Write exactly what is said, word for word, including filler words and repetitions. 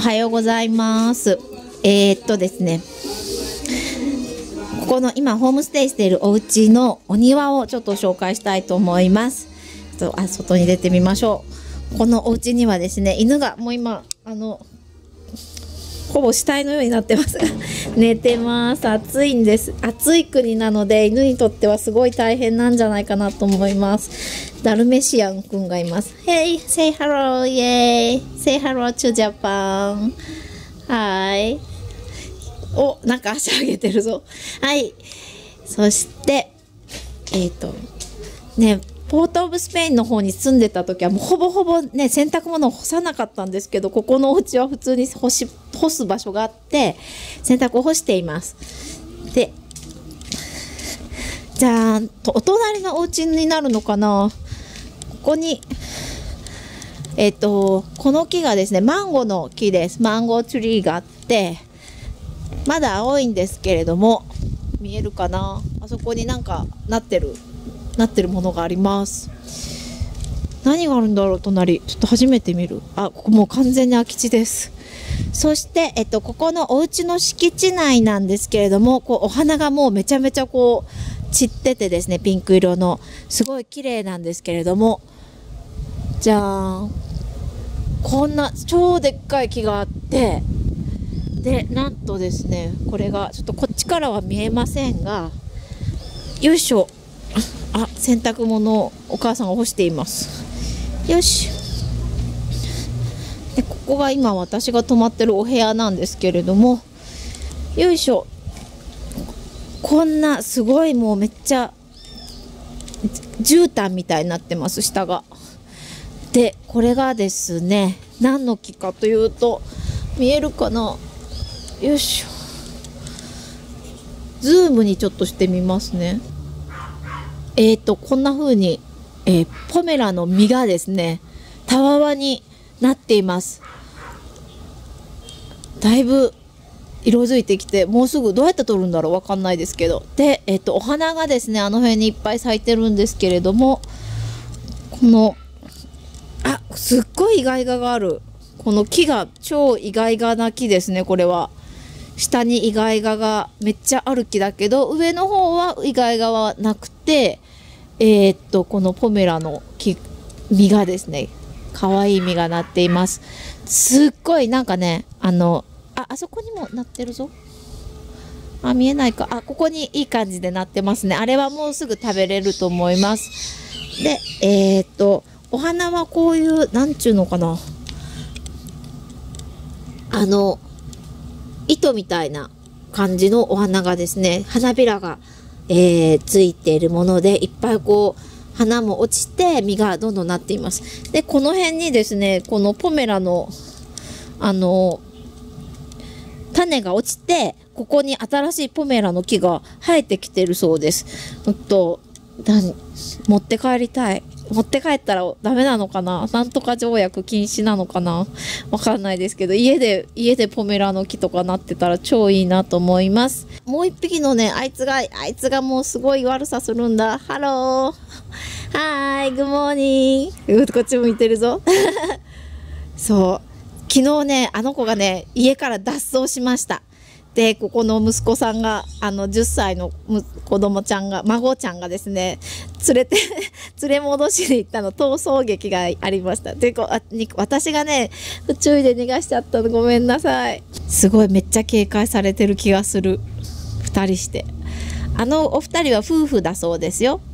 はようございます。えー、っとですね、ここの今ホームステイしているお家のお庭をちょっと紹介したいと思います。ちょっとあ外に出てみましょう。このお家にはですね、犬がもう今あのほぼ死体のようになってます寝てます。暑いんです。暑い国なので犬にとってはすごい大変なんじゃないかなと思います。ダルメシアンくんがいます。Hey, say hello, yay! Say hello to Japan. はい。お、なんか足上げてるぞ。はい。そして、えっと、ね、ポートオブスペインの方に住んでた時はもうほぼほぼね洗濯物を干さなかったんですけど、ここのお家は普通に干し干す場所があって洗濯を干しています。で、じゃあお隣のお家になるのかな。ここにえっとこの木がですねマンゴーの木です。マンゴーツリーがあってまだ青いんですけれども、見えるかな。あそこになんかなってるなってるものがあります。何があるんだろう隣。ちょっと初めて見る。あ、ここもう完全に空き地です。そして、えっと、ここのお家の敷地内なんですけれども、こうお花がもうめちゃめちゃこう散っててですね、ピンク色のすごい綺麗なんですけれども、じゃあこんな超でっかい木があって、でなんとですね、これがちょっとこっちからは見えませんが、よいしょ。あ、洗濯物をお母さんが干しています。よし。で、ここが今私が泊まってるお部屋なんですけれども、よいしょ。こんなすごいもうめっちゃ絨毯みたいになってます、下が。で、これがですね、何の木かというと、見えるかな。よいしょ。ズームにちょっとしてみますね。えーとこんな風に、えー、ポメラの実がですねたわわになっています。だいぶ色づいてきて、もうすぐどうやって撮るんだろうわかんないですけど、で、えーとお花がですねあの辺にいっぱい咲いてるんですけれども、このあすっごいイガイガがある。この木が超イガイガな木ですね。これは下にイガイガがめっちゃある木だけど、上の方はイガイガはなくて、えー、っとこのポメラの木実がですね可愛い実がなっています。すっごいなんかね、あのああそこにもなってるぞ。あ、見えないか。あ、ここにいい感じでなってますね。あれはもうすぐ食べれると思います。で、えー、っとお花はこういうなんちゅうのかな、あの糸みたいな感じのお花がですね、花びらが、えー、ついているもので、いっぱいこう花も落ちて実がどんどんなっています。で、この辺にですね、このポメラのあの種が落ちて、ここに新しいポメラの木が生えてきてるそうです。うんと持って帰りたい。持って帰ったらダメなのかな。なんとか条約禁止なのかな。わかんないですけど、家で家でポメラの木とかなってたら超いいなと思います。もう一匹のね、あいつがあいつがもうすごい悪さするんだ。ハロー、はーい、グモーニング。こっち向いてるぞそう、昨日ねあの子がね家から脱走しました。で、ここの息子さんがあのじゅっさいの子供ちゃんが孫ちゃんがですね連れて連れ戻しに行ったの、逃走劇がありました。で、こあに私がね不注意で逃がしちゃったの、ごめんなさい。すごいめっちゃ警戒されてる気がする。ふたりして、あのお二人は夫婦だそうですよ。